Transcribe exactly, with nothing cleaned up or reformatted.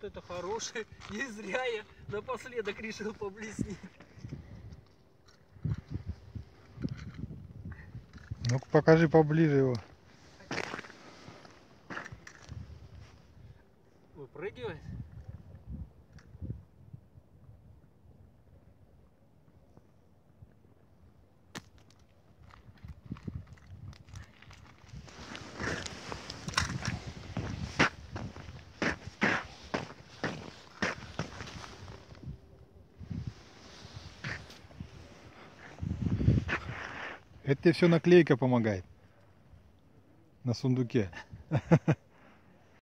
это хороший. Не зря я напоследок решил поблеснить. Ну-ка покажи поближе его. Выпрыгивает. Это тебе все наклейка помогает на сундуке.